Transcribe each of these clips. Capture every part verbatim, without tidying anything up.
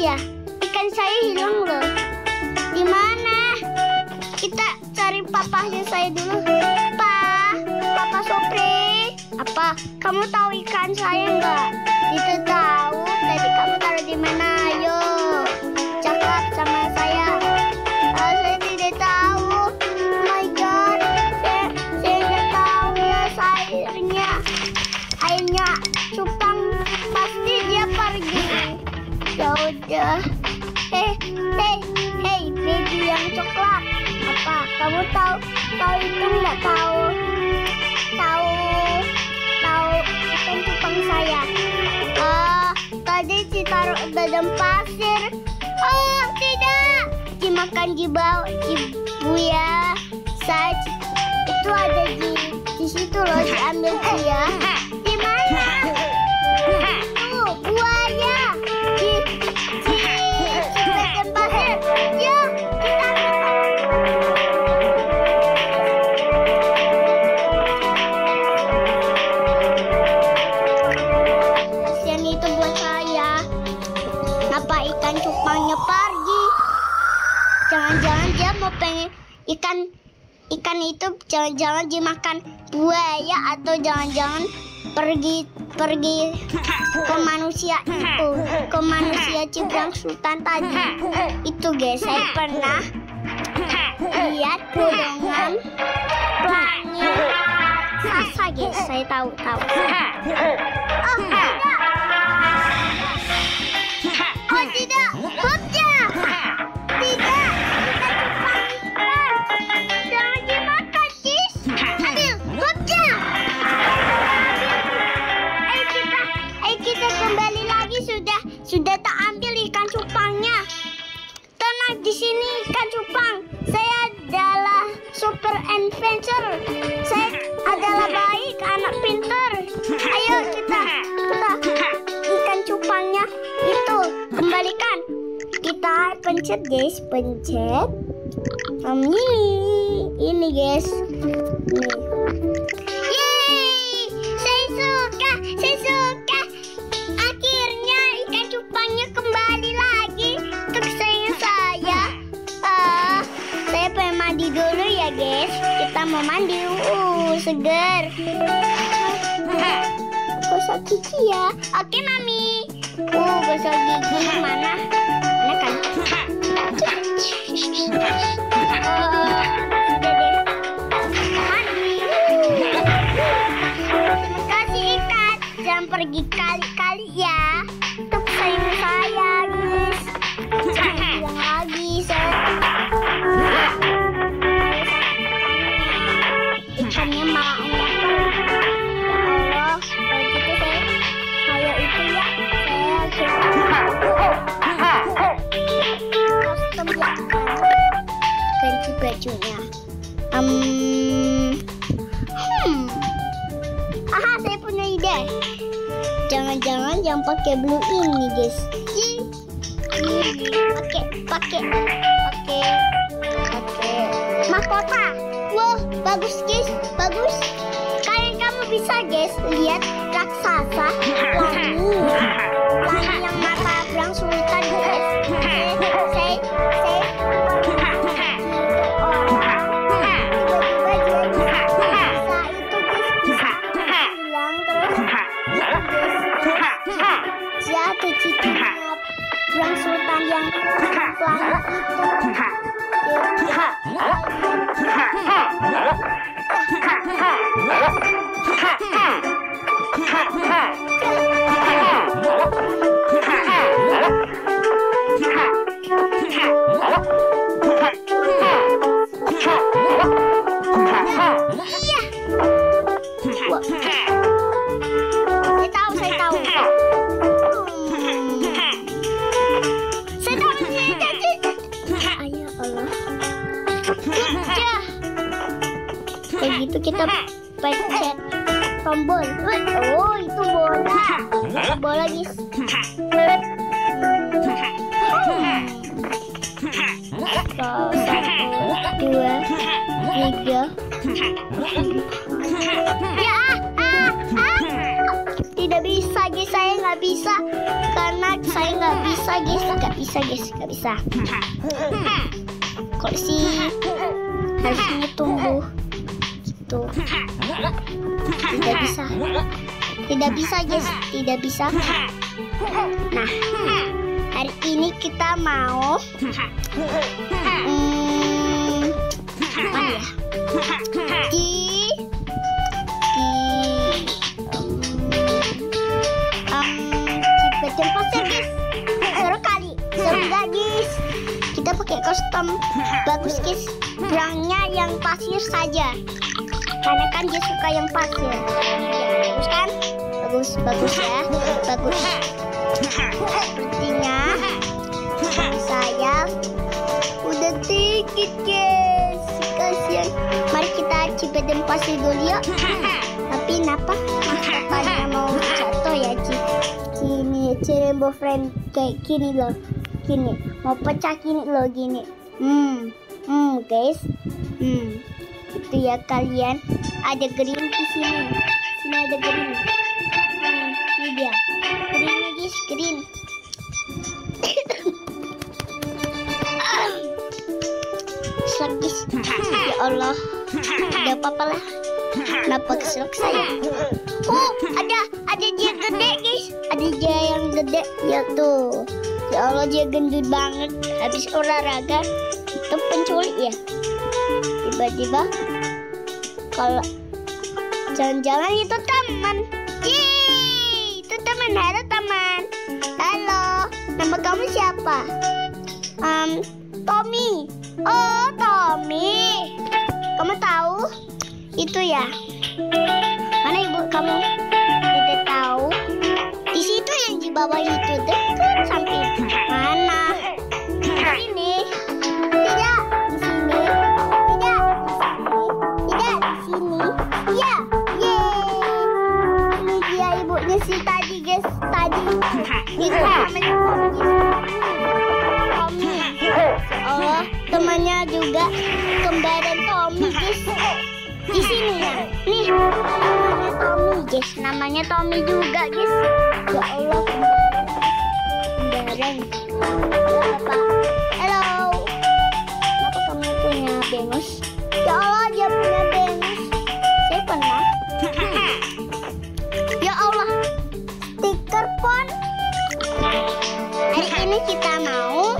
ya? Ikan saya hilang loh. Di mana? Kita cari papahnya saya dulu. Pa, Papa Sopri. Apa? Kamu tahu ikan saya nggak? Itu tahu. Tadi kamu taruh di mana? Ayo, cakap sama saya. Uh, saya tidak tahu. Oh my God, saya saya nggak tahu ya airnya. Airnya cupang pasti dia pergi. Ya udah. Hei, hei, hei, baby yang coklat. Apa? Kamu tahu tahu itu nggak tahu? Tahu tahu ikan cupang saya. Ah, tadi ditaruh dalam pasir. Oh tidak, dimakan di bawah di buaya. Saya itu ada di di situ loh, diambil dia. Di mana? Tuh buaya di di di dalam pasir. Ya, kita kasihan itu buat saya. Apa ikan cupangnya pergi? Jangan-jangan dia mau pengen ikan ikan itu jangan-jangan dimakan buaya, atau jangan-jangan pergi pergi ke manusia itu, ke manusia Cibrang Sultan tadi. Itu guys, saya pernah lihat bolongan pelangi raksasa guys, saya tahu tahu. Oh tidak, oh tidak, hopja, tidak, jangan dimakan guys. Ambil, hopja. Ayo kita, ayo kita kembali lagi, sudah sudah tak ambil ikan cupangnya. Tenang di sini ikan cupang. Saya adalah super adventure. Saya adalah baik, anak pintar. Ayo kita, kita ikan cupangnya itu kembalikan. Kita pencet guys, pencet. Um, ini, ini guys. Ini. Yeay, saya suka, saya suka. Akhirnya ikan cupangnya kembali lagi ke kesayangan saya. Uh, saya pengen mandi dulu ya guys. Kita mau mandi, uh segar. Gosok gigi ya. Oke mami. Uh gosok gigi mana? Mana kan? Oh, sudah deh. Mandi. Terima kasih ikan. Jangan pergi kali-kali ya. Itu kesayangan saya guys. Jangan bilang lagi saya. Ikannya malah enak. Ya Allah, kalau gitu saya kayak itu ya. Saya custom ya. Ganti bajunya. Um, hmm. Aha, saya punya ide. Jangan-jangan yang pakai blue ini guys. Pakai, pakai, pakai, pakai mahkota. Wow, bagus guys, bagus. Kalian kamu bisa guys lihat raksasa pelangi, pelangi yang mata Brang Sultan guys. Saya, saya, saya tiba-tiba dia bisa, bisa itu guys, bisa hilang terus. Dia ada cicinya Brang Sultan yang pelangi itu. Saya tahu, saya tahu. Saya tahu sih. Ayo Allah. Kayak gitu kita pencet tombol. Oh itu bola. Bola guys. Satu, dua, tiga. Ya, ah, ah, ah. Tidak bisa guys, saya nggak nggak bisa karena saya nggak bisa guys, nggak bisa guys, nggak bisa. Kok sih harusnya tunggu gitu? Tidak bisa, tidak bisa guys, tidak bisa. Nah, hari ini kita mau hmm, apa ya? Di di um, um, di bagian pasir guys. Seru kali, seru nggak guys? Kita pakai kostum bagus guys. Berangnya yang pasir saja, karena kan dia suka yang pasir. Bagus kan? Bagus, bagus ya, bagus. Sepertinya saya udah dikit guys, kasihan. Mari kita Cipedem pasir dulu yuk. Tapi kenapa papanya mau jatuh ya Ci? Gini, Cirembo friend kayak gini loh, gini mau pecah gini loh, gini. Hmm, hmm guys, hmm itu ya kalian. Ada green di sini, sini ada green. Hmm, ini dia greennya guys, green. Guys, ya Allah, tidak apa-apa lah. Kenapa keselak saya? Oh, ada ada dia gede guys, ada dia yang gede ya tuh. Ya Allah, dia gendut banget. Habis olahraga itu penculik ya. Tiba-tiba kalau jalan-jalan itu teman. Yeay, itu teman. Halo teman. Halo, nama kamu siapa? Um, Tommy. Oh, Tommy. Kamu tahu itu ya? Mana ibu kamu? Tidak tahu. Di situ yang di bawah itu dekat samping. Mana? Di sini. Tidak. Di sini. Tidak. Di sini. Tidak. Di sini. Iya. Yeay. Ini dia ibunya si tadi guys. Tadi. Itu namanya Tommy. Oh, temannya juga kembaran Tommy guys. Di sini ya. Nih, namanya Tommy guys. Namanya Tommy juga guys. Ya Allah, kembaran. Halo Pak. Halo. Kenapa kamu punya Venus? Ya Allah, dia punya Venus. Saya pernah. Ya Allah, stiker pon. Hari ini kita mau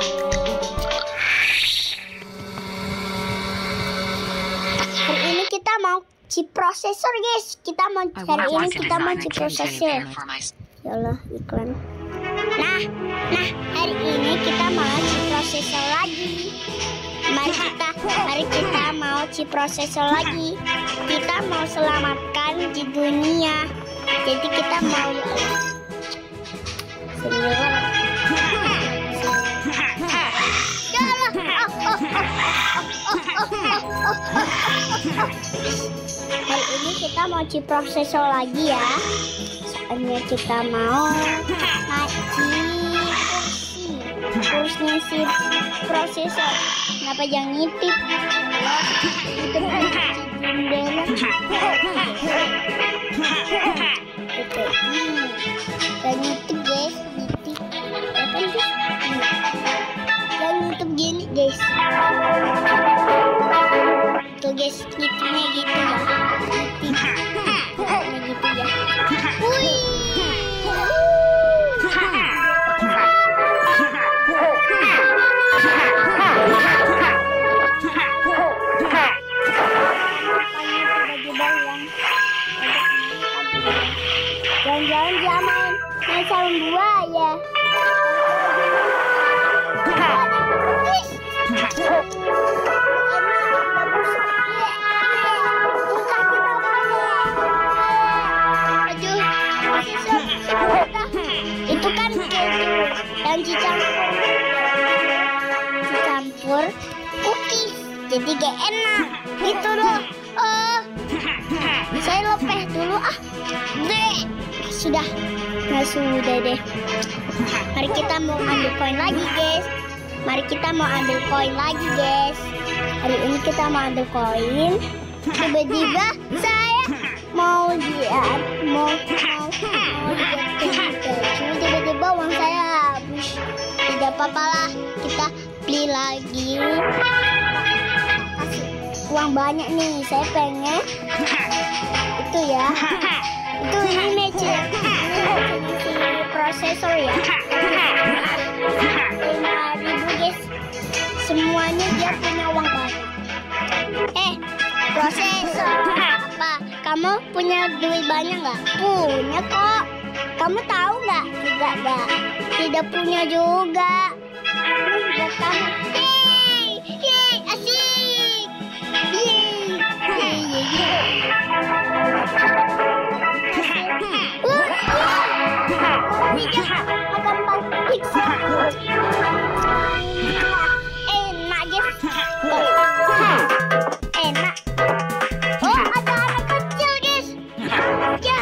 kita mau chip processor guys. Kita mau hari ini kita mau chip processor. Ya Allah, iklan. Nah, nah hari ini kita mau chip processor lagi. Mari kita, mari kita mau chip processor lagi. Kita mau selamatkan di dunia. Jadi kita mau ya Allah. Sembilan. Ya Allah. Oh, oh, oh, oh, oh, oh, oh. Hari ini kita mau chip processor lagi ya. Soalnya kita mau ngaji kursi. Kursinya si processor. Kenapa jangan ngintip? Itu kunci jendela. Oke. Dan ngintip guys, ngintip. Ya kan guys? Dan ngintip gini guys. Tuh guys, ngitipnya gitu ya. Ngitipnya gitu ya. Wih. Jangan-jangan dia main main sarung buaya. Itu kan yang dicampur dicampur cookies, jadi gak enak gitu loh. Oh, saya lepeh dulu ah. Deh, sudah, nah sudah deh. Mari kita mau ambil koin lagi guys. Mari kita mau ambil koin lagi guys. Hari ini kita mau ambil koin. Tiba-tiba saya mau lihat, mau mau mau diganti baju, tiba-tiba uang saya habis. Tidak apa-apa lah, kita beli lagi. Kasih uang banyak nih, saya pengen itu ya. Itu ini magic, ini si prosesor ya. lima ribu guys. Semuanya dia punya uang banyak. Eh, prosesor apa? Kamu punya duit banyak nggak? Punya kok. Kamu tahu nggak? Tidak nggak. Tidak punya juga. Buat kamu. Yeay, yeay, asik. Yeay, yeay, yeay. Uh, yeay. Akan balik. Enak guys. Enak. Oh, ada anak kecil guys. Ya.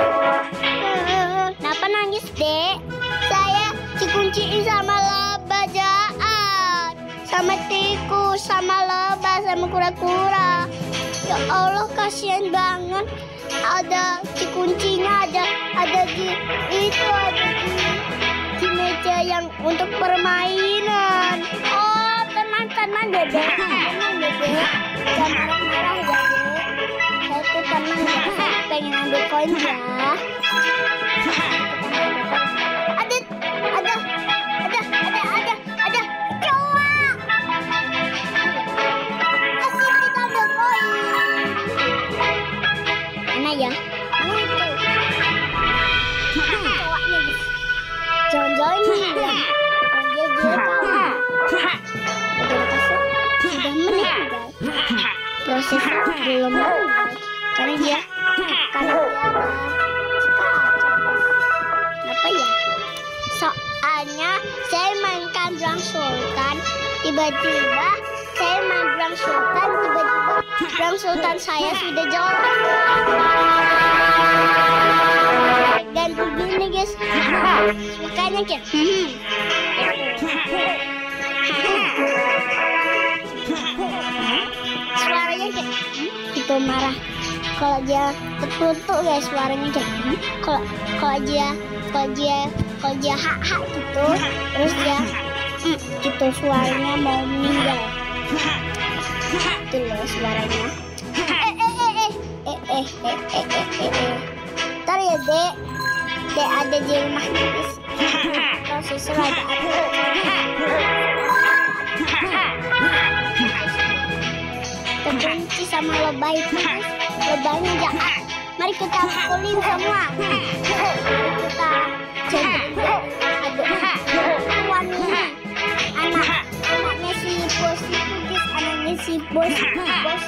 Kenapa nangis dek? Saya dikunciin sama lebah jahat, sama tikus, sama lebah, sama kura-kura. Ya Allah, kasihan banget. Ada dikuncinya, ada ada di itu, ada di, di meja yang untuk permainan. Oh, tenang-tenang dedek, tenang dedek, jangan marah-marah ya dek. Saya tuh tenang ya, saya pengen ambil koin ya. Ada, ada, ada, ada, ada, ada kecoa. Kasih kita ambil koin. Mana ya? Mana itu? Kecoanya guys. Jangan-jangan ini ya. Dia dia tahu. Udah kasih. Sudah meninggal. Proses belum meninggal. Karena dia, karena dia ada. Apa ya? Soalnya saya mainkan Drang Sultan, tiba-tiba saya main Drang Sultan, tiba-tiba Drang Sultan saya sudah jelek. Dan begini guys, makanya kayak hmm. Suaranya kayak hmm, gitu marah. Kalau dia tertutup guys, suaranya kayak hmm. Kalau kalau dia kalau dia kalau dia hak hak gitu, terus dia mm, gitu suaranya mau meninggal. Itu loh suaranya. Eh eh eh eh eh eh eh eh eh eh eh. Ntar ya dek, dek ada di rumah guys. Kalau susul ada ada. Terbenci sama lebah itu guys. Lebahnya jahat. Mari kita pukulin semua. Mari kita jadi tuan ini. Anak anaknya si bos itu guys, anaknya si bos bos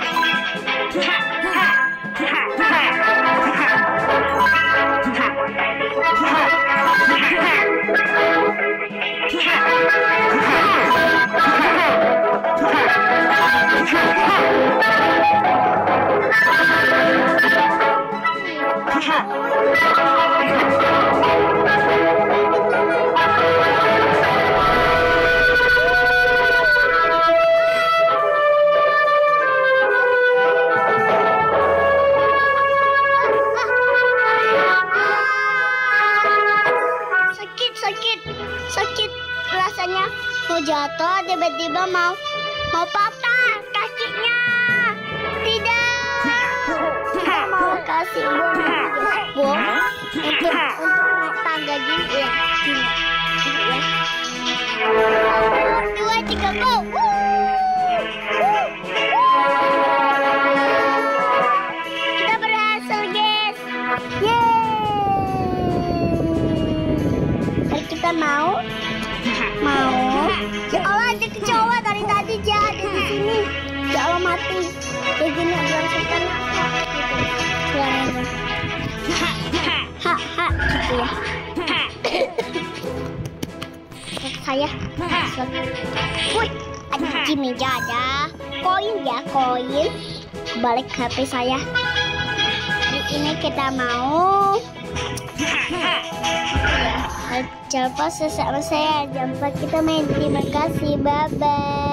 jatuh, tiba-tiba mau mau patah kakinya. Tidak, tidak mau kasih bom bom untuk untuk naik tangga gitu ya. Gini, gini ya. Dua tiga go. Kita berhasil guys. Yeay. Mari kita mau mau. Ya Allah, ada kecoa dari tadi dia ada di sini. Ya Allah, mati. Kayak gini Drang Sultan gitu. Suaranya. Ha ha gitu ya. Saya. Wih, ada di meja ada koin ya, koin. Balik H P saya. Di ini kita mau. Ya, jangan lupa subscribe saya. Jangan lupa kita main. Terima kasih, bye bye.